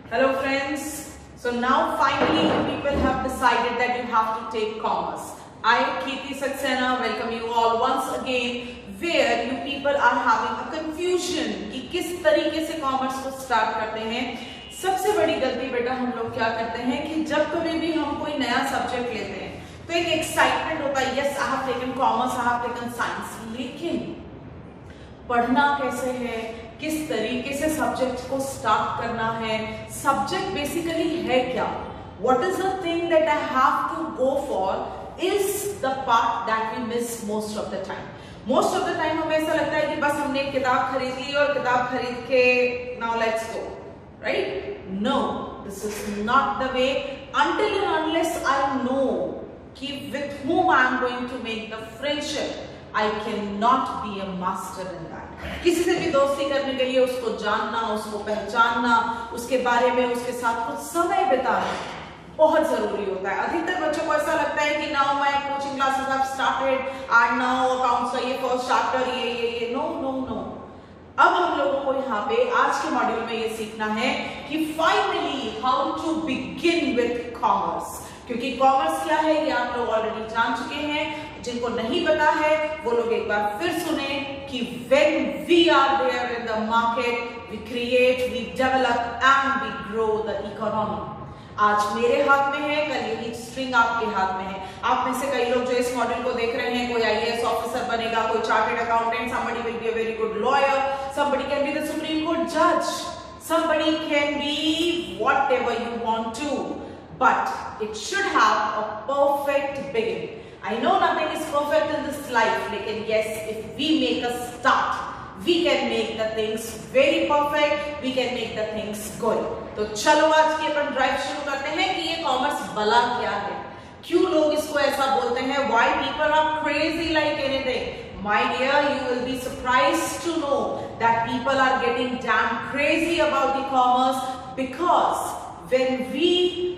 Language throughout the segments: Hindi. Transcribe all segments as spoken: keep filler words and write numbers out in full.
Hello friends. So now finally people have decided that you have to take commerce. I, Kirti Saxena, welcome you all once again where you people are having a confusion कि किस तरीके से कॉमर्स को स्टार्ट करते हैं। सबसे बड़ी गलती बेटा हम लोग क्या करते हैं कि जब कभी भी हम कोई नया सब्जेक्ट लेते हैं तो एक एक्साइटमेंट होता है, yes I have taken commerce, I have taken science, लेकिन पढ़ना कैसे है, किस तरीके से सब्जेक्ट को स्टार्ट करना है, सब्जेक्ट बेसिकली है क्या, what is the thing that I have to go for is the part that we miss most of the time. Most of the time हमें ऐसा लगता है कि बस हमने एक किताब खरीद ली और किताब खरीद के now let's go, right? No, this is not the way until and unless I know कि with whom I am going to make the friendship, I cannot be a master in that. किसी से भी दोस्ती करने के लिए उसको जानना, उसको पहचानना, उसके बारे में उसके साथ कुछ समय बिताना बहुत जरूरी होता है। अधिकतर बच्चों को ऐसा लगता है कि now my coaching classes have started and now accounts का ये फर्स्ट चैप्टर ये ये ये नो नो नो अब हम लोगों को यहाँ पे आज के मॉड्यूल में ये सीखना है कि finally how to begin with commerce, क्योंकि कॉमर्स क्या है ये आप लोग ऑलरेडी जान चुके हैं। जिनको नहीं पता है वो लोग एक बार फिर सुने कि when we are there in the market, we create, we develop and we grow the economy. आज मेरे हाथ में है, कल यही स्ट्रिंग आपके हाथ में है। आप में से कई लोग जो इस मॉड्यूल को देख रहे हैं, कोई आईएएस ऑफिसर बनेगा, कोई chartered accountant, somebody will be a very good lawyer, somebody can be the Supreme Court judge, somebody can be whatever you want to, but it should have a perfect beginning. I know nothing is perfect in this life, लेकिन yes, if we make a start, we can make the things very perfect, we can make the things good. तो चलो आज की अपन ड्राइव शुरू करते हैं कि ये कॉमर्स भला क्या है, क्यों लोग इसको ऐसा बोलते हैं, why people are crazy like anything. My dear, you will be surprised to know that people are getting damn crazy about the commerce because when we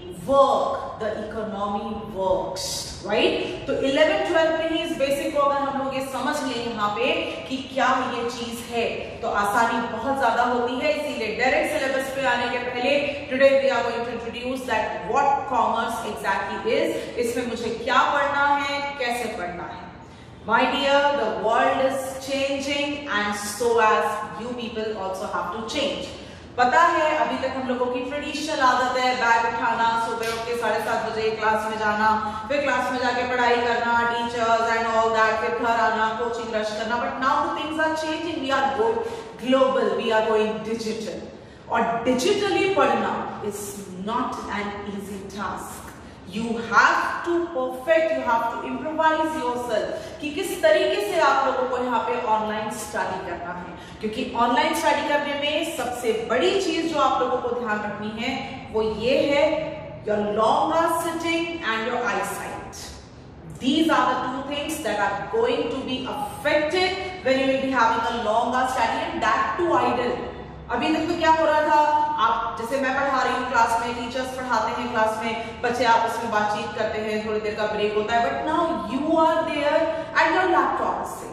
work, the economy works, right? तो इलेवन ट्वेल्व में ही इस बेसिक को अगर हम लोग ये समझ लें यहाँ पे कि क्या ये चीज है तो आसानी बहुत ज्यादा होती है। इसीलिए डायरेक्ट सिलेबस पे आने के पहले today we are going to introduce that what commerce exactly is, इसमें मुझे क्या पढ़ना है, कैसे पढ़ना है। My dear, the world is changing and so as you people also have to change. पता है अभी तक हम लोगों की ट्रेडिशनल आदत है बैग उठाना, सुबह उठ के साढ़े सात बजे क्लास में जाना, फिर क्लास में जाके पढ़ाई करना, टीचर्स एंड ऑल दैट, फिर घर आना, कोचिंग रश करना। But now the things are changing, we are going global, we are going digital, और डिजिटली पढ़ना is not an easy task. You have to perfect, you have to improvise yourself कि किस तरीके से आप लोगों को यहाँ पे ऑनलाइन स्टडी करना है, क्योंकि ऑनलाइन स्टडी करने में सबसे बड़ी चीज जो आप लोगों को ध्यान रखनी है वो ये है your longer sitting and your eyesight. These are the two things that are going to be affected when you will be having a longer study and that too idle. अभी तक तो क्या हो रहा था, आप जैसे मैं पढ़ा रही हूँ क्लास में, टीचर्स पढ़ाते हैं क्लास में, बच्चे आपस में बातचीत करते हैं, थोड़ी देर का ब्रेक होता है, but now you are there and your laptop से,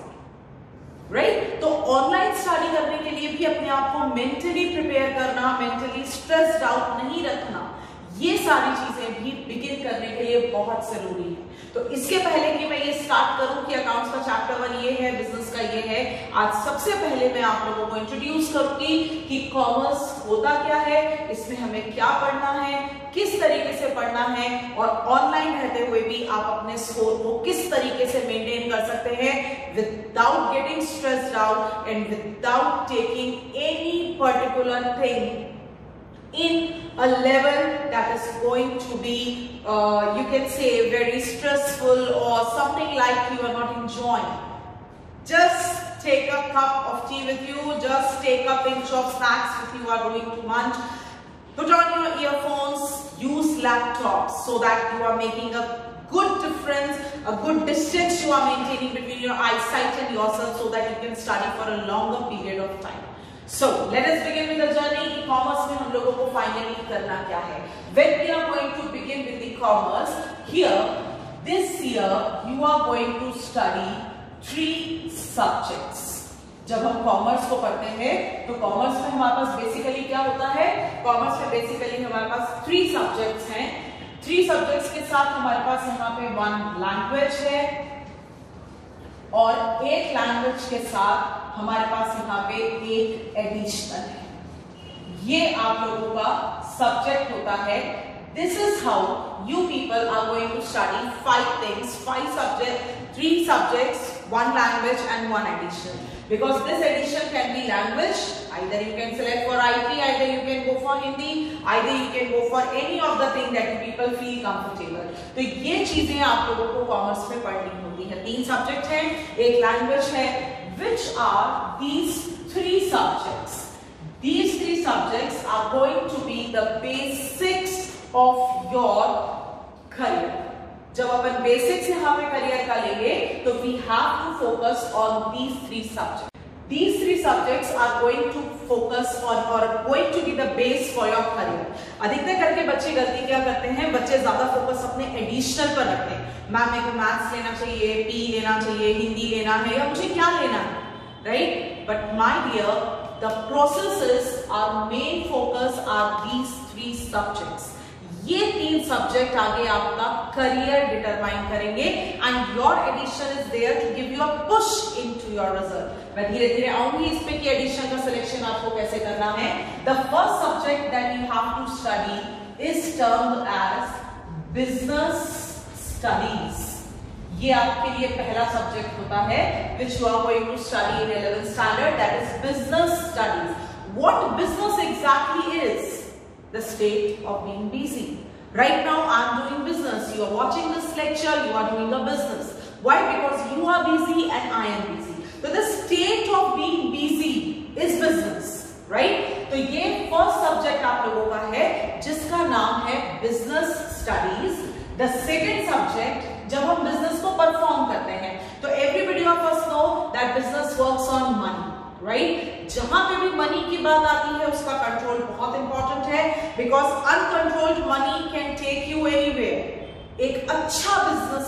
राइट? तो ऑनलाइन स्टडी करने के लिए भी अपने आप को मेंटली प्रिपेयर करना, मेंटली स्ट्रेस्ड आउट नहीं रखना, ये सारी चीजें भी बिगिन करने के लिए बहुत जरूरी है। तो इसके पहले कि मैं ये स्टार्ट करूं कि अकाउंट्स का चैप्टर वन ये है, बिजनेस का ये है, आज सबसे पहले मैं आप लोगों को इंट्रोड्यूस करूंगी कि कॉमर्स होता क्या है, इसमें हमें क्या पढ़ना है, किस तरीके से पढ़ना है, और ऑनलाइन रहते हुए भी आप अपने स्कोर को किस तरीके से मेंटेन कर सकते हैं without getting stressed out and without taking any particular thing in a level that is going to be uh, you can say very stressful or something like you are not enjoying. Just take a cup of tea with you, just take a pinch of snacks if you are going to lunch, put on your earphones, use laptops so that you are making a good difference, a good distance you are maintaining between your eyesight and yourself so that you can study for a longer period of time. So let us begin with the journey कि कॉमर्स में हम लोगों को फाइनली करना क्या है। When we are going to begin with the commerce, here this year you are going to study three subjects. जब हम कॉमर्स को पढ़ते हैं तो कॉमर्स में हमारे पास बेसिकली क्या होता है, कॉमर्स में बेसिकली हमारे पास थ्री सब्जेक्ट्स हैं। थ्री सब्जेक्ट्स के साथ हमारे पास यहाँ पे वन लैंग्वेज है और एक लैंग्वेज के साथ हमारे पास यहाँ पे एक एडिशनल है। ये आप लोगों का सब्जेक्ट होता है। This is how you people are going to study five things, five subjects, three subjects, one language and one addition. Because this addition can be language, either you can select for I T, either you can go for Hindi, either you can go for any of the thing that you people feel comfortable. तो ये चीजें आप लोगों को कॉमर्स में पढ़नी होती है। तीन सब्जेक्ट हैं, एक लैंग्वेज है। Which are these three subjects? These three subjects are going to be the basics of your career. जब अपन बेसिक्स यहाँ पे करियर का लेंगे तो we have to focus on these three subjects. These three subjects are going to focus on or going to be the base for your career. अधिकतर करके बच्चे गलती क्या करते हैं, बच्चे ज्यादा फोकस अपने एडिशनल पर रखते हैं। मैम मेरे को मैथ्स लेना चाहिए, पी लेना चाहिए, हिंदी लेना है, या मुझे क्या लेना है, right? But my dear, the processes, our main focus are these three subjects. ये तीन सब्जेक्ट आगे आपका करियर डिटरमाइन करेंगे and your addition is there to give you a push into your result. मैं धीरे धीरे आऊंगी इस पे कि एडिशन का सिलेक्शन आपको कैसे करना है। The first subject that you have to study is termed as business studies. ये आपके लिए पहला सब्जेक्ट होता है which you are going to study in eleventh standard, that is business studies. What business exactly is? The state of being busy. Right now I am doing business. You are watching this lecture, you are doing a business. Why? Because you are busy and I am busy. So the state of being busy is business, right? तो ये first subject आप लोगों का है जिसका नाम है business studies. The second subject, जब हम बिजनेस को परफॉर्म करते हैं तो everybody of us know that business works on money, right? जहां पे भी मनी की बात आती है उसका कंट्रोल बहुत इंपॉर्टेंट है, because uncontrolled money can take you anywhere. एक अच्छा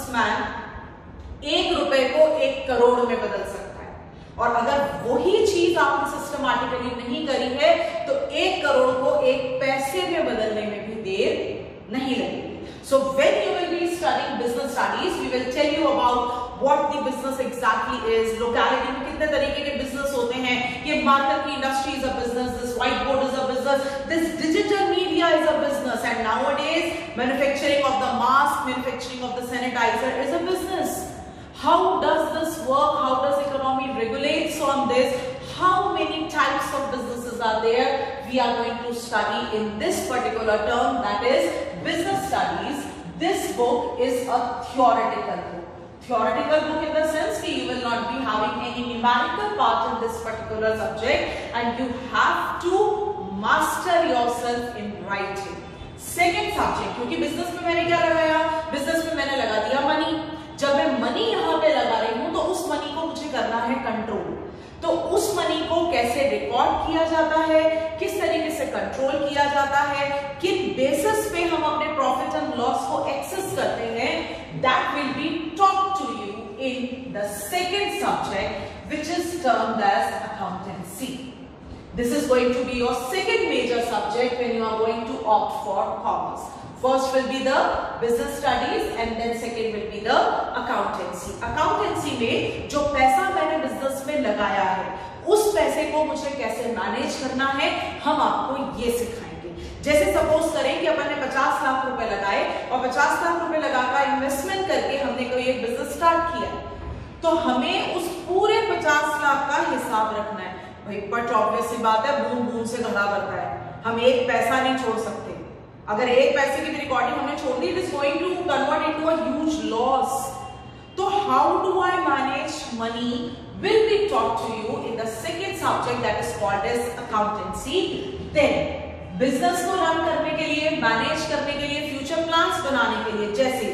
बिजनेसमैन एक रुपए को एक करोड़ में बदल सकता है, और अगर वही चीज आपने सिस्टमैटिकली नहीं करी है तो एक करोड़ को एक पैसे में बदलने में भी देर नहीं लगेगी। So when you will be studying business studies, we will tell you about what the business exactly is, locality में कितने तरीके के business होते हैं, ये market की industry is a business, this whiteboard is a business, this digital media is a business, and nowadays manufacturing of the mask, manufacturing of the sanitizer is a business. How does this work? How does economy regulates on this? How many types of businesses are there? We are going to study in this particular term, that is business studies. This book is a theoretical book. Theoretical book in the sense that you will not be having any numerical part in this particular subject, and you have to master yourself in writing. Second subject, क्योंकि business में मैंने क्या लगाया? business में मैंने लगा दिया money. जब मैं मनी यहाँ पे लगा रही हूँ तो उस मनी को मुझे करना है कंट्रोल। तो उस मनी को कैसे रिकॉर्ड किया जाता है, किस तरीके से कंट्रोल किया जाता है, किन बेसिस पे हम अपने प्रॉफिट एंड लॉस को एक्सेस करते हैं, that will be taught to you in the second subject which is termed as accountancy. This is going to be your second major subject when you are going to opt for commerce. First will be the business studies and then second will be the accountancy. Accountancy में जो पैसा मैंने बिजनेस में लगाया है उस पैसे को मुझे कैसे मैनेज करना है हम आपको ये सिखाएंगे. जैसे सपोज करें कि अपन ने पचास लाख रुपए लगाए और पचास लाख रुपए लगाकर इन्वेस्टमेंट करके हमने कोई एक बिजनेस स्टार्ट किया, तो हमें उस पूरे पचास लाख का हिसाब रखना है. भाई बट ऑब्वियस सी बात है, बूंद बूंद से घड़ा भरता है, हम एक पैसा नहीं छोड़ सकते. अगर एक पैसे की भी रिकॉर्डिंग हमने छोड़ दी, it is going to convert into a huge loss. तो how do I manage money will be taught to you in the second subject that is called as accountancy. Then business को रन करने के लिए, मैनेज करने के लिए, फ्यूचर प्लान्स बनाने के लिए, जैसे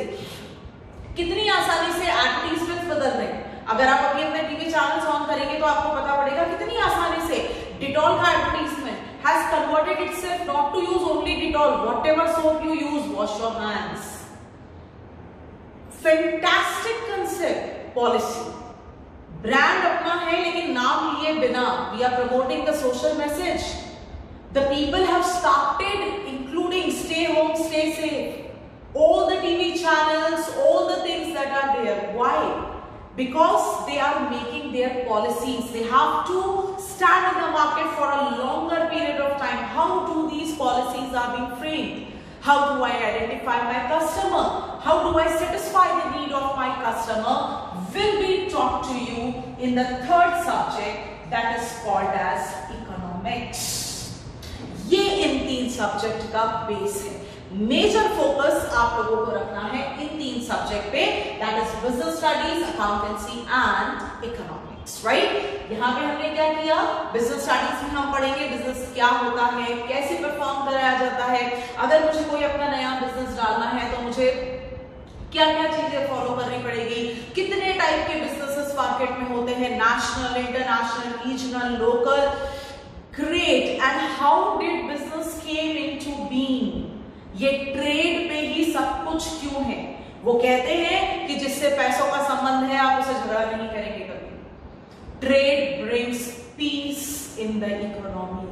कितनी आसानी से एडवर्टाइजमेंट बदल रहे हैं. अगर आप अभी अपने टीवी चैनल्स ऑन करेंगे तो आपको पता पड़ेगा कितनी आसानी से डिटॉल का advertisement has converted itself not to use only Dettol, whatever soap you use, wash your hands. Fantastic concept, policy. Brand अपना है लेकिन नाम लिए बिना we are promoting the social message. The people have started including stay home stay safe, all the T V channels, all the things that are there. Why? Because they are making their policies. They have to stand in the market for a longer period of time. How do these policies are being framed? How do I identify my customer? How do I satisfy the need of my customer? Will be taught to you in the third subject, that is called as economics. ये इन तीन सब्जेक्ट का बेस है. मेजर फोकस आप लोगों को रखना है इन तीन सब्जेक्ट पे, that is business studies, accountancy and economics. Right, यहाँ पे हमने क्या किया, बिजनेस स्टडीज में हम पढ़ेंगे बिजनेस क्या होता है, कैसे परफॉर्म कराया जाता है, अगर मुझे कोई अपना नया बिजनेस डालना है तो मुझे क्या क्या चीजें फॉलो करनी पड़ेगी, कितने टाइप के बिजनेसेस मार्केट में होते हैं, national, international, regional, local. Great. And how did business came into being. ये ट्रेड पे ही सब कुछ क्यों है. वो कहते हैं कि जिससे पैसों का संबंध है आप उसे झगड़ा नहीं करेंगे कभी. Trade brings peace in the economy.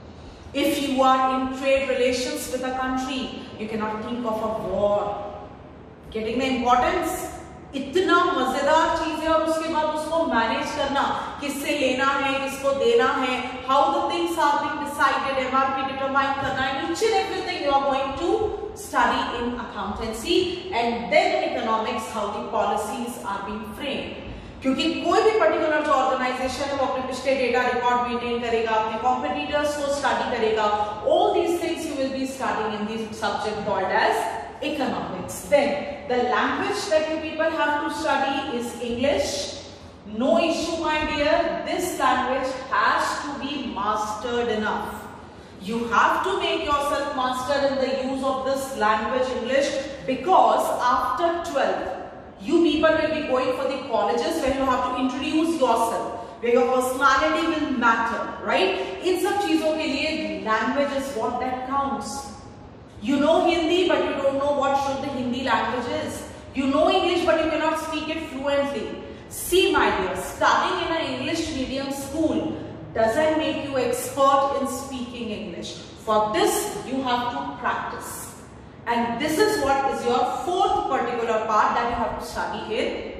If you are in trade relations with a country you can not think of a war. Getting the importance. इतना मजेदार चीज है, और उसके बाद उसको मैनेज करना, किससे लेना है, किसको देना है, how the things are being decided, MRP determine करना, and each and everything you are going to study in accountancy. And then economics, how the policies are being framed. क्योंकि कोई भी पर्टिकुलर जो ऑर्गेनाइजेशन है वो अपने पिछले डेटा रिकॉर्ड मेंटेन करेगा, अपने कॉम्पिटिटर्स को स्टडी करेगा. All these things you will be studying in this subject called as economics. Then the language that you people have to study is English. No issue, my dear. This language has to be mastered enough. You have to make yourself mastered in the use of this language English, because after twelfth you people will be going for the colleges where you have to introduce yourself, where your personality will matter, right? In सब चीजों के लिए language is what that counts. You know Hindi, but you don't know what should the Hindi language is. You know English, but you cannot speak it fluently. See, my dear, studying in an English medium school doesn't make you expert in speaking English. For this, you have to practice. And this is what is your fourth particular part that you have to study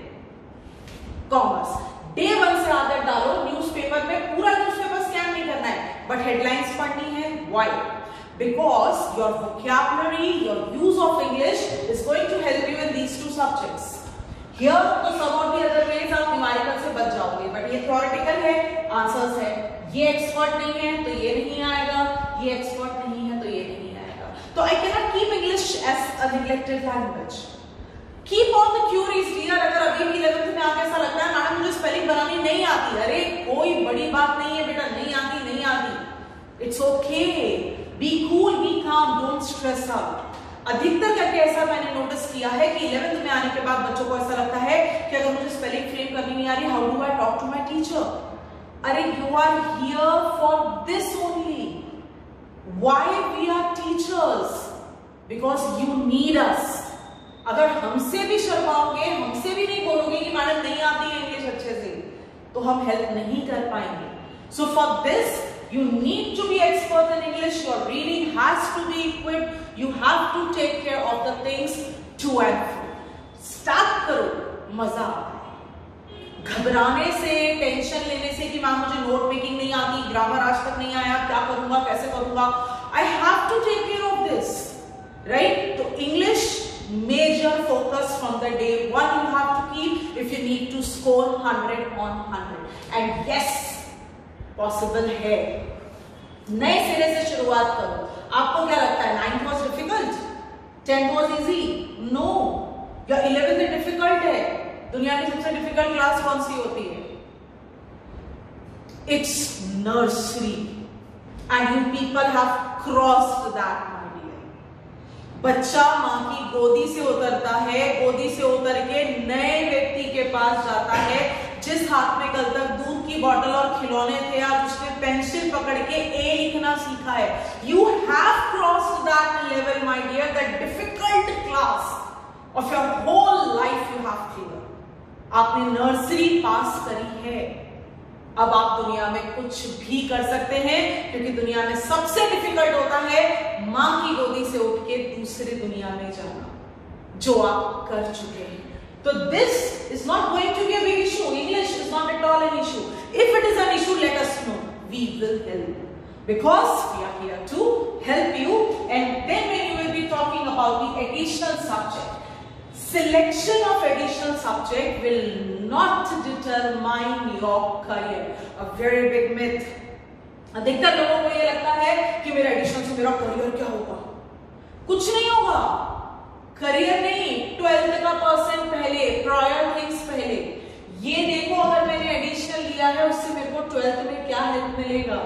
in commerce. Day one से आदत डालो, न्यूज़पेपर में पूरा न्यूज़पेपर स्कैन नहीं करना है, but headlines पढ़नी है. Why? Because your vocabulary, your use of English is going to help you in these two subjects. Here, तो some of the other ways आप numerical से बच जाओगे, but ये theoretical है, answers है. ये expert नहीं है तो ये नहीं आएगा, ये expert नहीं है तो ये नहीं आएगा. तो I cannot keep English as a neglected language. Keep on the queries, dear. अगर अभी भी इलेवेंथ में आके ऐसा लगता है मैडम मुझे स्पेलिंग बनानी नहीं आती, अरे कोई बड़ी बात नहीं है बेटा, नहीं आती नहीं आती. It's okay. Be cool, be calm, don't stress out. अधिकतर करके ऐसा मैंने नोटिस किया है कि इलेवेंथ में आने के बाद बच्चों को ऐसा लगता है कि अगर मुझे स्पेलिंग फ्रेम करनी नहीं आ रही, how do I talk to my teacher. अरे you are here for this only. Why we are teachers? Because you need us. अगर हमसे भी शर्माओगे, हमसे भी नहीं बोलोगे कि मैडम नहीं आती है इंग्लिश अच्छे से, तो हम हेल्प नहीं कर पाएंगे. So for this you need to be expert in English. Your reading has to be equipped. You have to take care of the things to and fro. Start करो, मजा आता है. घबराने से, टेंशन लेने से कि मैम मुझे नोट मेकिंग नहीं आती, ग्रामर आज तक नहीं आया, क्या करूंगा, कैसे करूंगा. I have to take care of this, right? तो English major focus from the day one you have to keep if you need to score one hundred on one hundred. And yes, possible है. नए सिरे से शुरुआत करो. आपको क्या लगता है ninth was difficult, tenth was easy? No, या इलेवेंथ डिफिकल्ट है. दुनिया की सबसे डिफिकल्ट क्लास कौन सी होती है? It's nursery. And you people have crossed that. बच्चा माँ की गोदी से उतरता है, गोदी से उतर के नए व्यक्ति के पास जाता है जिस हाथ में कल तक दूध की बोतल और खिलौने थे, आज उसने पेंसिल पकड़ के ए लिखना सीखा है. You have crossed that level my dear, that difficult class of your whole life you have clear. आपने नर्सरी पास करी है, अब आप दुनिया में कुछ भी कर सकते हैं, क्योंकि दुनिया में सबसे डिफिकल्ट होता है मां की गोदी से उठ के दूसरी दुनिया में जाना, जो आप कर चुके हैं। तो this is not going to be a big issue. English is not at all an issue. If it is an issue, let us know. We will help, because we are here to help you. And then when you will be talking about the additional subject, selection of additional subject will not determine your career. A very big myth. अधिकतर लोगों को ये लगता है कि मेरा एडिशनल से मेरा करियर क्या होगा. कुछ नहीं होगा. करियर नहीं, ट्वेल्थ का परसेंट पहले, प्रायर थिंग्स पहले. ये देखो, अगर मैंने एडिशनल लिया है उससे मेरे को ट्वेल्थ में क्या हेल्प मिलेगा.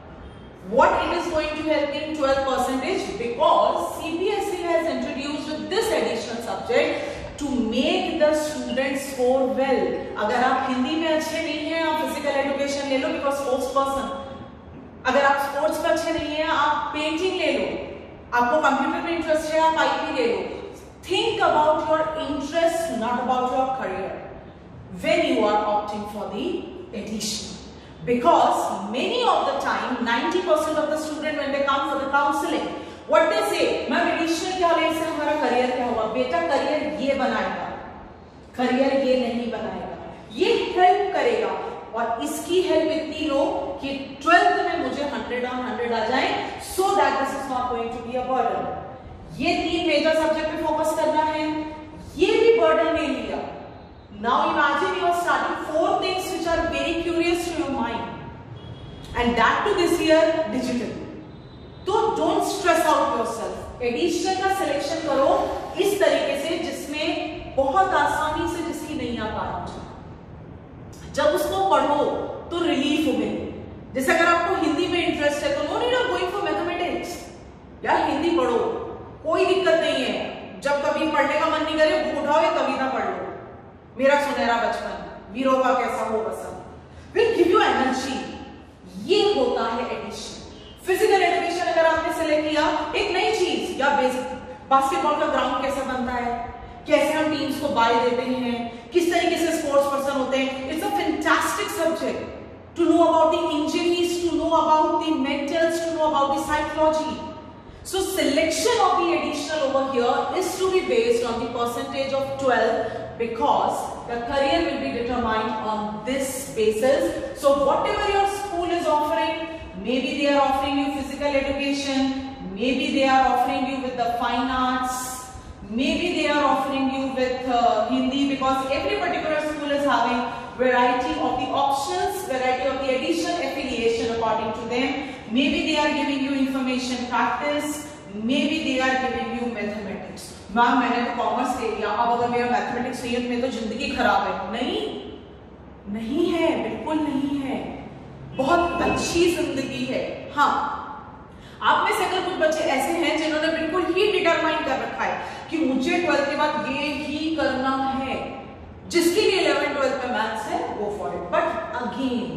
What it is going to help in twelve percentage, because C B S E has introduced this additional subject to make the students score well. अगर आप हिंदी में अच्छे नहीं हैं, आप फिजिकल एजुकेशन ले लो, बिकॉज स्पोर्ट्स पर्सन. अगर आप स्पोर्ट्स में अच्छे नहीं हैं, आप पेंटिंग ले लो. आपको कंप्यूटर में इंटरेस्ट है, आप आईटी ले लो. Think about your interest, not about your career, when you are opting for the additional. Because many of the time, ninety percent of the student when they come for the counseling, what they say, ma'am additional क्या ले, इससे हमारा करियर क्या होगा. बेटा, करियर ये बनाएगा, करियर ये नहीं बनाएगा. ये हेल्प करेगा, और इसकी हेल्प इतनी लो कि ट्वेल्थ में मुझे हंड्रेड ऑन हंड्रेड आ जाए, so that this is not going to be a burden. ये तीन मेजर सब्जेक्ट पे फोकस करना है, ये भी बर्डन ले लिया. Now imagine you are starting four things which are very curious to your mind, and that too this year digital. तो don't stress out yourself. Additional का selection करो इस तरीके से जिसमें बहुत आसानी से जिसकी नहीं आ पा रहा, जब उसको पढ़ो तो रिलीफ हो गई. जैसे अगर आपको हिंदी में इंटरेस्ट है तो no need of going for mathematics. यार हिंदी पढ़ो, कोई दिक्कत नहीं है. जब कभी पढ़ने का मन नहीं करे, बुक उठाओ, ये कविता पढ़ लो, मेरा सुनहरा बचपन, वीरों का कैसा हो बसंत, विल गिव यू एनर्जी. ये होता है एडिशन. फिजिकल एजुकेशन अगर आपने सेलेक्ट किया, एक नई चीज, या बेसिक बास्केटबॉल का ग्राउंड कैसे बनता है, कैसे हम टीम्स को बाय देते हैं, किस तरीके से स्पोर्ट्स पर्सन होते हैं. It's a fantastic subject to know about the injuries, to know about the mentals, to know about the psychology. So selection of the additional over here is to be based on the percentage of twelve, because the career will be determined on this basis. So whatever your school is offering, maybe they are offering you physical education, maybe they are offering you with the fine arts, maybe they are offering you with uh, Hindi, because every particular school is having variety of the options, variety of the additional affiliation according to them. Maybe they are giving you information practice, maybe they are giving you mathematics. Ma'am मैंने तो कॉमर्स ले लिया, अब अगर मेरा मैथमेटिक्स नहीं है, में तो जिंदगी खराब है. नहीं, नहीं है, बिल्कुल नहीं है. बहुत अच्छी जिंदगी है. हाँ, आप में से अगर कुछ बच्चे ऐसे हैं जिन्होंने बिल्कुल ही डिटरमाइन कर रखा है कि मुझे ट्वेल्थ के बाद ये ही करना है, जिसके लिए इलेवन ट्वेल्थ में मैथ्स है, go for it. But again,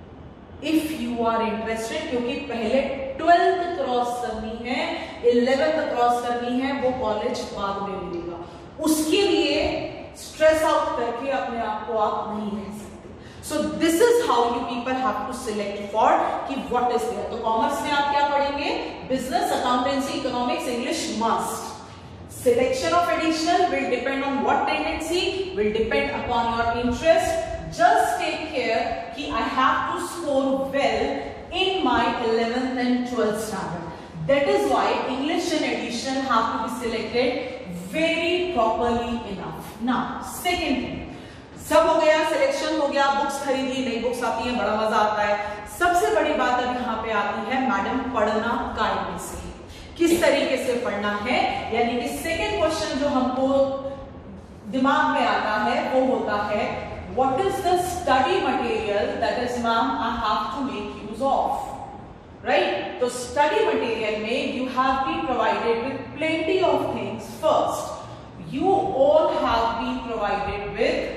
if you are interested, क्योंकि पहले ट्वेल्थ क्रॉस करनी है, इलेवेंथ क्रॉस करनी है, वो कॉलेज बाद में मिलेगा. उसके लिए स्ट्रेस आउट करके अपने आप को आप नहीं रह सकते. So this is how you people have to select for कि व्हाट इज देयर. तो कॉमर्स में आप क्या पढ़ेंगे? Business, accountancy, economics, English must. Selection of additional will depend on what tendency, will depend upon your interest. Just take care कि I have to score well in my eleventh and twelfth standard. That is why English and additional have to be selected very properly enough. Now, second thing, सब हो गया, सिलेक्शन हो गया, बुक्स खरीदी, नई बुक्स आती हैं, बड़ा मजा आता है. सबसे बड़ी बात अब यहाँ पे आती है, मैडम पढ़ना कायदे से, किस तरीके से पढ़ना है. यानी कि सेकेंड क्वेश्चन जो हमको दिमाग में आता है वो होता है, what is the study material that is ma'am I have to make use of. Right, तो स्टडी मटेरियल में you have been provided with plenty of things. First, you all have been provided with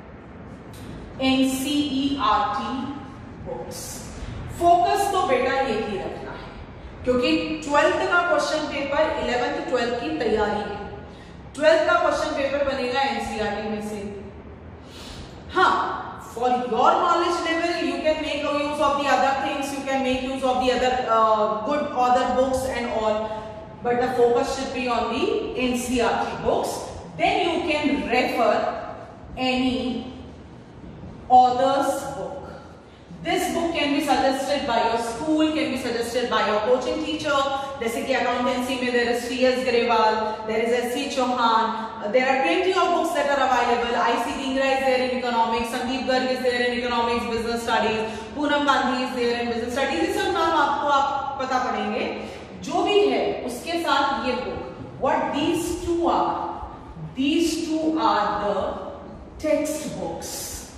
N C E R T books. Focus तो बेटा एक ही रखना है, क्योंकि ट्वेल्थ का क्वेश्चन पेपर इलेवेंथ ट्वेल्थ की तैयारी है. ट्वेल्थ का क्वेश्चन पेपर बनेगा एनसीईआरटी में से. हाँ, for your knowledge level you can make use of the other things, you can make use of the other uh, good other books and all, but the focus should be on the N C E R T books. Then you can refer any author's book. This book can be suggested by your school, can be suggested by your coaching teacher. जैसे कि accountancy में there is T S Grewal, there is S C Chauhan, there are plenty of books that are available. I C Dhingra is there in economics, Sandeep Garg is there in economics, business studies, Poonam Gandhi is there in business studies. ये सब नाम आपको आप पता पड़ेंगे. जो भी है उसके साथ ये book. What these two are? These two are the textbooks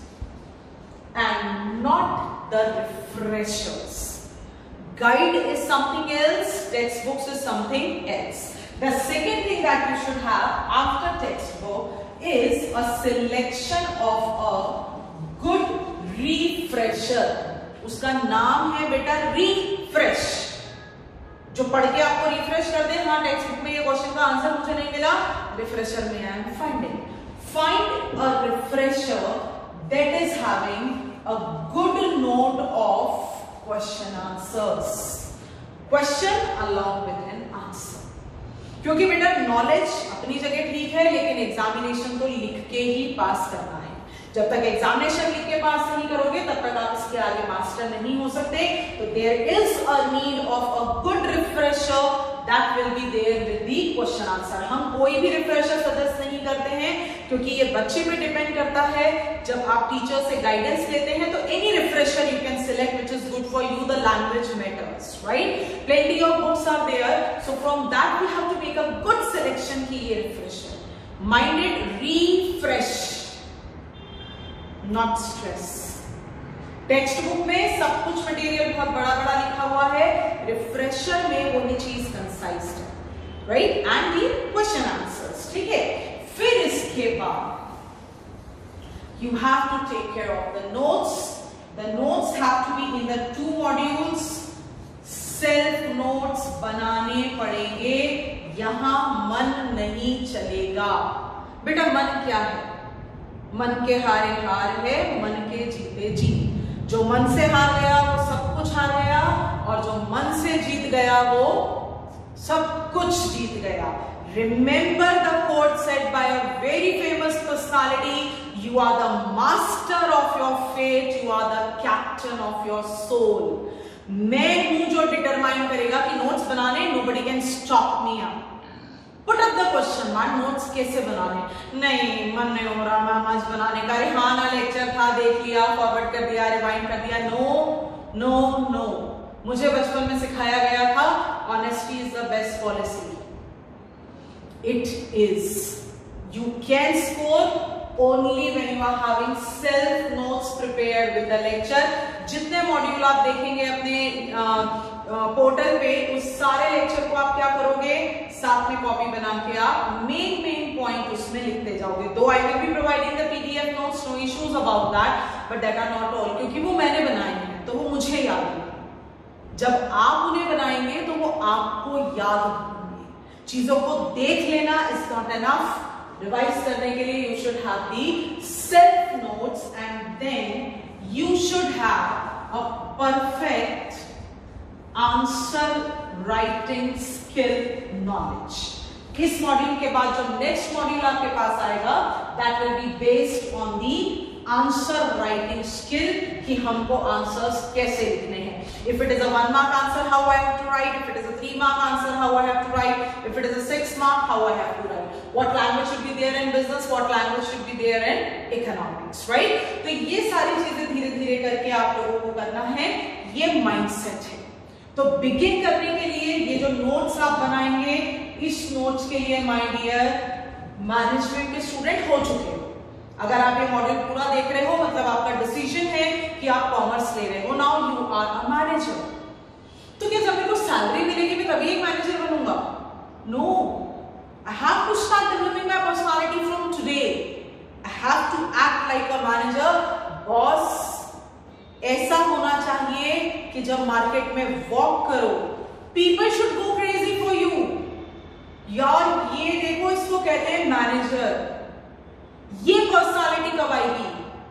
and not the refreshers. Guide is something else, textbooks is something else. The second thing that you should have after textbook is a selection of a good refresher. उसका नाम है बेटा refresh. जो पढ़ के आपको रिफ्रेश कर दे, हाँ टेक्स्ट बुक में ये क्वेश्चन का आंसर मुझे नहीं मिला, रिफ्रेशर में I am finding. Find a refresher that is having a good note of question answers. Question along with an answer. क्योंकि बेटा नॉलेज अपनी जगह ठीक है, लेकिन एग्जामिनेशन तो लिख के ही पास करना है. जब तक एग्जामिनेशन लिख के पास नहीं करोगे तब तक आप इसके आगे मास्टर नहीं हो सकते. तो there is a need of a good refresher that will be there with the question answer. हम कोई भी रिफ्रेशर सजेस्ट नहीं करते हैं क्योंकि ये बच्चे पे डिपेंड करता है. जब आप टीचर से गाइडेंस लेते हैं तो any refresher you can select which is good for you. The language matters, right? Plenty of books are there, so from that we have to make a good selection कि ये refresher. Minded refresh, not stress. Text book में सब कुछ मटेरियल बहुत बड़ा बड़ा लिखा हुआ है, रिफ्रेशर में वही चीज कंसाइज्ड है, right? And the question answers. ठीक है, फिर इसके बाद you have to take care of the notes. The notes have to be in the two modules. Self notes बनाने पड़ेंगे, यहां मन नहीं चलेगा. बेटा मन क्या है? मन के हारे हार है, मन के जीते जीत. जो मन से हार गया वो सब कुछ हार गया, और जो मन से जीत गया वो सब कुछ जीत गया. Remember the quote said by a very famous personality, you are the master of your fate, you are the captain of your soul. मैं हूं जो डिटरमाइन करेगा कि नोट्स बनाने, nobody can stop me up. Put up the question mark. Notes कैसे बनाने? नहीं मन नहीं हो रहा मैम आज बनाने का. अरे हाँ ना, लेक्चर था, देख लिया, फॉरवर्ड कर दिया, रिवाइंड कर दिया. No no no. मुझे बचपन में सिखाया गया था honesty is the best policy. It is. You can score only when you are having self notes prepared with the lecture. जितने मॉड्यूल आप देखेंगे अपने पोर्टल पे, उस सारे लेक्चर को आप क्या करोगे, साथ में कॉपी बना के आप मेन मेन पॉइंट उसमें लिखते जाओगे. Though I will be providing the PDF notes, no issues about that, but that are not all. क्योंकि वो मैंने बनाए हैं तो वो मुझे याद है. जब आप उन्हें बनाएंगे तो वो आपको याद होंगे. चीजों को देख लेना इज नॉट एनफ. रिवाइज करने के लिए you should have the self notes and then you should have a perfect answer writing skill knowledge. इस मॉड्यूल के बाद जो नेक्स्ट मॉड्यूल आपके पास आएगा, that will be based on the answer writing skill, कि हमको आंसर्स कैसे लिखने हैं. If it is a one mark answer, how I have to write. If it is a three mark answer, how I have to write. If it is a six mark, how I have to write. What language should be there in business, what language should be there in economics, right? तो ये सारी चीजें धीरे धीरे करके आप लोगों को करना है. ये माइंडसेट है. तो बिगिन करने के लिए ये जो नोट्स आप बनाएंगे, इस नोट्स के लिए माय डियर मैनेजमेंट के स्टूडेंट हो चुके हो. अगर आप ये मॉड्यूल पूरा देख रहे हो, मतलब आपका डिसीजन है कि आप कॉमर्स ले रहे हो. Now you are a manager. तो क्या जब मेरे को सैलरी मिलेगी मैं तभी एक मैनेजर बनूंगा? No. I have to start developing my personality from today. I have to act like a manager. Boss ऐसा होना चाहिए कि जब मार्केट में वॉक करो, people should go crazy for you. यार ये देखो, इसको कहते हैं मैनेजर. ये पर्सनालिटी कब आएगी?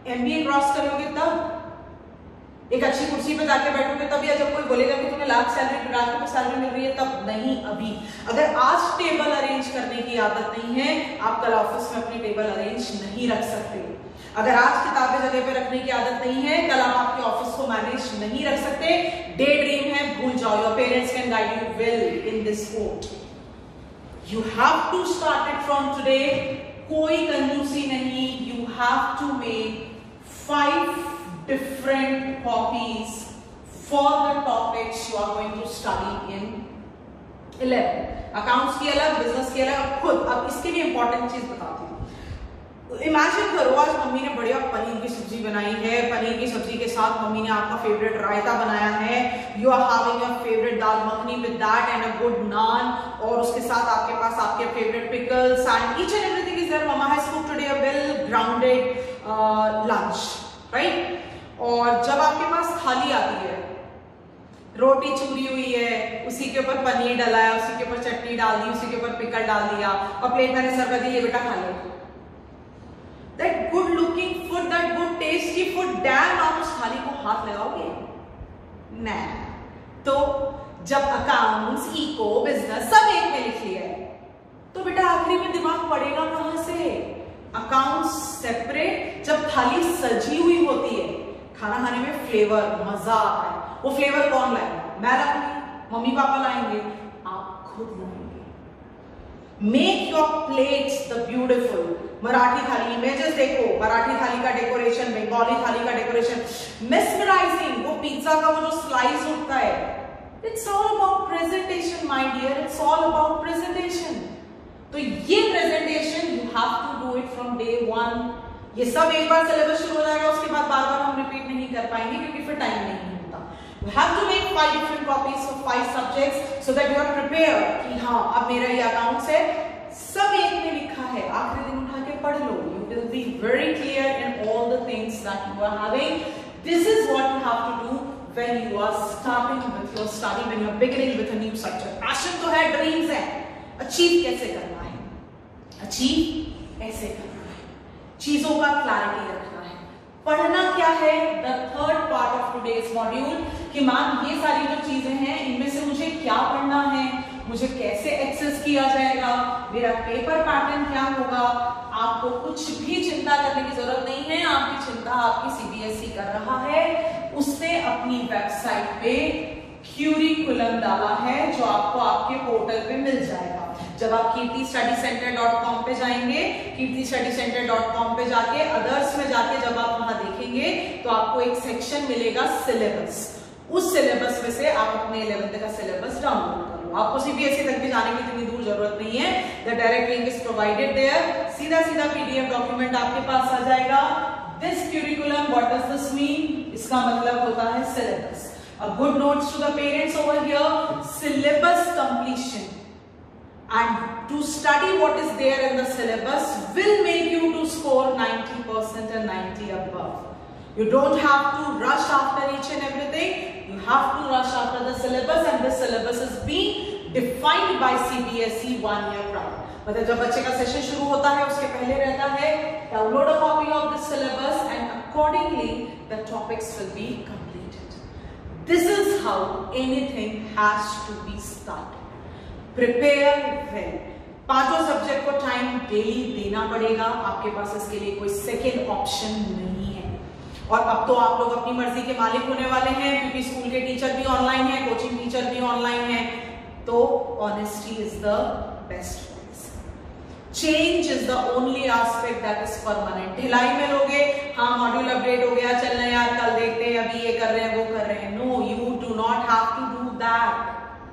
एमबीए क्रॉस करोगे तब, एक अच्छी कुर्सी पे जाके बैठोगे तब, या जब कोई बोलेगा कि तुम्हें लाख सैलरी लाख रुपए सैलरी मिल रही है तब? नहीं, अभी। अगर आज टेबल अरेंज करने की आदत नहीं है, आप कल ऑफिस में अपनी टेबल अरेंज नहीं रख सकते। अगर आज किताबें जगह पे रखने की आदत नहीं है, कल आप आपके ऑफिस को मैनेज नहीं रख सकते। डे ड्रीम है, भूल जाओ। Your parents can guide you well in this quote. You have to start it from today. कोई कंजूसी नहीं। You have to make five different copies for the topics you are going to study in eleven. Accounts की अलग, बिजनेस की अलग। खुद अब इसके लिए इंपॉर्टेंट चीज बताती हूँ। इमेजिन करो आज मम्मी ने बढ़िया पनीर की सब्जी बनाई है, पनीर की सब्जी के साथ मम्मी ने आपका फेवरेट रायता बनाया है, you are having your favourite dal makhani with that and a good naan, और उसके साथ आपके पास आपके favourite pickles and each and everything is there. Mamma has cooked today a well grounded lunch, right? और जब आपके पास थाली आती है, रोटी चूरी हुई है, उसी के ऊपर पनीर डाला है, उसी के ऊपर चटनी डाल दी, उसी के ऊपर पिकल डाल दिया और प्लेट मैंने सर्व कर दी, ये बेटा खा लो। That good looking food, that good tasty food, damn आप उस थाली को हाथ लगाओगे? नहीं। तो जब अकाउंट्स, इको, बिजनेस सब एक में लिख लिया है तो बेटा आखिरी में दिमाग पड़ेगा कहां से? Accounts separate. जब थाली सजी हुई होती है, खाना खाने में फ्लेवर, मजा आता है। वो फ्लेवर कौन लाएगा? मैं लाऊंगी, मम्मी पापा लाएंगे, आप खुद लाएंगे। Make your plates the beautiful. Marathi थाली इमेजेस देखो, मराठी थाली का डेकोरेशन, बंगाली थाली का डेकोरेशन, मेस्मराइजिंग। वो पिज्जा का वो जो स्लाइस उठता है, it's all about presentation my dear, it's all about presentation. तो ये presentation you have to do it from day one. ये सब एक बार सिलेबस शुरू हो जाएगा, उसके बाद बार बार हम रिपीट नहीं कर पाएंगे क्योंकि फिर टाइम नहीं होता। You have to make five different copies for five subjects so that you are prepared कि हाँ अब मेरा ये अकाउंट्स है, सब एक में लिखा है, आखिरी दिन उठा के पढ़ लो। You will be very clear in all the things that you are having. This is what you have to do when you are starting with your study, when you are beginning with a new subject. Passion तो है, dreams है, achieve कैसे करना है? Achieve ऐसे करना है, चीजों का क्लैरिटी रखना है। पढ़ना क्या है? The third part of today's module कि मैम ये सारी जो चीजें हैं इनमें से मुझे क्या पढ़ना है, मुझे कैसे एक्सेस किया जाएगा, मेरा पेपर पैटर्न क्या होगा। आपको कुछ भी चिंता करने की जरूरत नहीं है। आपकी चिंता आपकी सीबीएसई कर रहा है, उसने अपनी वेबसाइट पे क्यूरिकुलम डाला है जो आपको आपके पोर्टल पे मिल जाएगा। जब आप Kirti study centre dot com पे जाएंगे, Kirti study centre dot com पे जाके अदर्स में जाके जब आप वहां देखेंगे तो आपको एक सेक्शन मिलेगा सिलेबस। उस सिलेबस में से आप अपने इलेवेंथ का सिलेबस डाउनलोड कर लो। आपको सीबीएसई तक भी जाने की इतनी दूर जरूरत नहीं है। The direct link is provided there. सीधा सीधा पीडीएफ डॉक्यूमेंट आपके पास आ जाएगा। This curriculum, what does this mean? इसका मतलब होता है syllabus. A good notes to the parents over here, syllabus completion. And to study what is there in the syllabus will make you to score ninety percent and ninety above. You don't have to rush after each and everything. You have to rush after the syllabus, and the syllabus is being defined by C B S E one year prior. मतलब जब बच्चे का सेशन शुरू होता है उसके पहले रहता है download a copy of the syllabus and accordingly the topics will be completed. This is how anything has to be started. Prepare well. पांचों सब्जेक्ट को टाइम डेली देना पड़ेगा। आपके पास इसके लिए कोई सेकेंड ऑप्शन नहीं है। और अब तो आप लोग अपनी मर्जी के मालिक होने वाले हैं क्योंकि स्कूल के टीचर भी ऑनलाइन है, कोचिंग टीचर भी ऑनलाइन है। तो honesty is the best policy. Change is the only aspect that is permanent. ढिलाई में लोगे, हाँ मॉड्यूल अपडेट हो गया, चल रहे यार कल देखते हैं, अभी ये कर रहे हैं वो कर रहे हैं। No, you do not have to do that.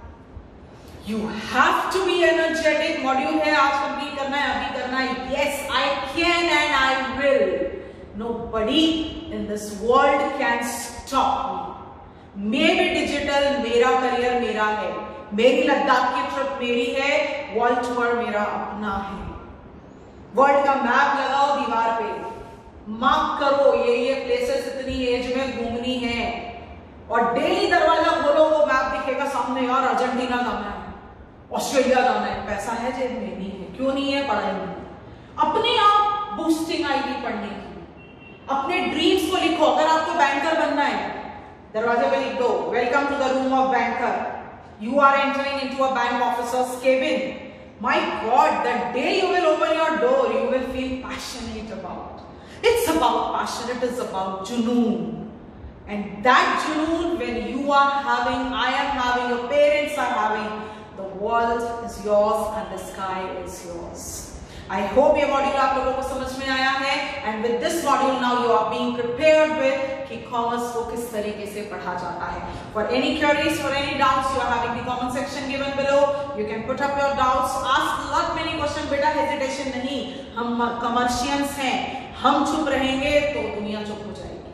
You have to be energetic. Module है, आज कंप्लीट करना है, अभी करना है। Yes, I can and I will. Nobody in this world can stop me. मे भी डिजिटल, मेरा करियर मेरा है, मेरी लद्दाख की ट्रिप मेरी है, वर्ल्ड टूर मेरा अपना है। वर्ल्ड का मैप लगाओ दीवार पे, मार्क करो ये ये प्लेसेस इतनी एज में घूमनी है, और डेली दरवाजा खोलो वो मैप दिखेगा सामने, यार अर्जेंटीना जाना है, ऑस्ट्रेलिया जाना है। पैसा है जेब में? नहीं है। क्यों नहीं है? पढ़ाई नहीं। अपने आप बूस्टिंग आएगी पढ़ने की। अपने ड्रीम्स को लिखो। अगर आपको बैंकर बनना है, दरवाजे पे लिख दो, welcome to the room of banker, you are entering into a bank officers cabin. My God, the day you will open your door, you will feel passionate about. It's about passion, it is about junoon. And that junoon, when you are having, I am having, your parents are having, the world is yours and the sky is yours. I hope ये मॉड्यूल आप लोगों को समझ में आया है. And with this module now you are being prepared with कि कॉमर्स को किस तरीके से पढ़ा जाता है. For any queries, for any doubts, you are having the comment section given below. You can put up your doubts, ask lot many questions. बेटा hesitation नहीं, हम कमर्शियंस हैं, हम चुप रहेंगे तो दुनिया चुप हो जाएगी.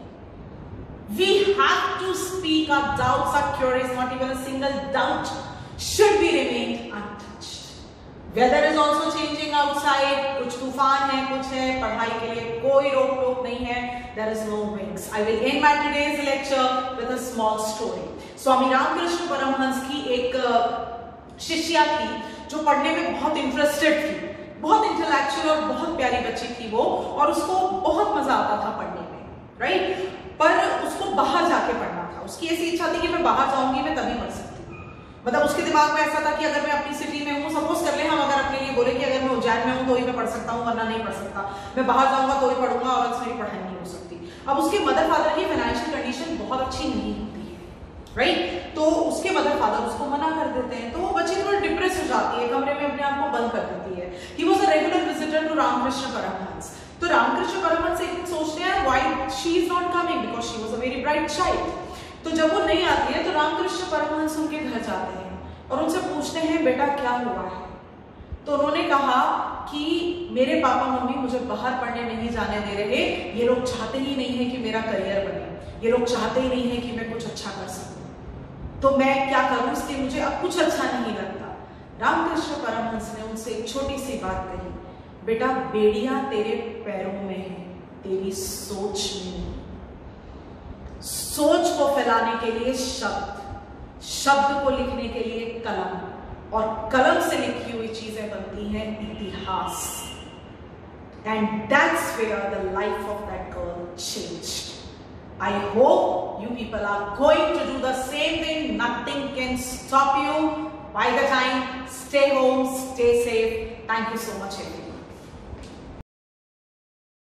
We have to speak. Our doubts, our queries, not even a single doubt should be remained untouched. Weather is also changing outside. कुछ तूफान है, कुछ है, पढ़ाई के लिए कोई रोक टोक नहीं है. There is no wings. I will end my today's lecture with a small story. Swami Ramakrishna Paramhans की एक शिष्या थी जो पढ़ने में बहुत इंटरेस्टेड थी, बहुत इंटेलेक्चुअल और बहुत प्यारी बच्ची थी वो, और उसको बहुत मजा आता था पढ़ने में, राइट. पर उसको बाहर जाके पढ़ना था. उसकी ऐसी इच्छा थी कि मैं बाहर जाऊंगी, मैं तभी पढ़ सकती. मतलब उसके दिमाग में ऐसा था कि अगर मैं अपनी सिटी में हूँ, सपोज कर ले हम अगर अपने लिए बोले कि अगर मैं उज्जैन में हूँ तो ही मैं पढ़ सकता हूँ, वरना नहीं पढ़ सकता. मैं बाहर जाऊंगा तो ही पढ़ूंगा, और मेरी पढ़ाई नहीं हो सकती. अब उसके मदर फादर की फाइनेंशियल कंडीशन बहुत अच्छी नहीं होती है, राइट. तो उसके मदर फादर उसको मना कर देते हैं, तो वो बच्ची थोड़ी डिप्रेस हो जाती है, कमरे में अपने आप को बंद कर देती है. He was a regular visitor to Ramakrishna Paramhansa. तो रामकृष्ण परमहंस एक दिन सोचते हैं why she is not coming, because she was a very bright child. तो जब वो नहीं आती है तो रामकृष्ण परमहंस उनके घर जाते हैं और उनसे पूछते हैं बेटा क्या हुआ है. तो उन्होंने कहा कि मेरे पापा मम्मी मुझे बाहर पढ़ने नहीं जाने दे रहे, ये लोग चाहते ही नहीं है कि मेरा करियर बने, ये लोग चाहते ही नहीं है कि मैं कुछ अच्छा कर सकूं, तो मैं क्या करूं, इसलिए मुझे अब कुछ अच्छा नहीं लगता. रामकृष्ण परमहंस ने उनसे एक छोटी सी बात कही, बेटा बेड़ियां तेरे पैरों में है, तेरी सोच में. सोच को फैलाने के लिए शब्द, शब्द को लिखने के लिए कलम, और कलम से लिखी हुई चीजें बनती हैं इतिहास. And that's where the life of that girl changed. I hope you people are going to do the same thing. Nothing can stop you. By the time, stay home, stay safe. Thank you so much, everyone.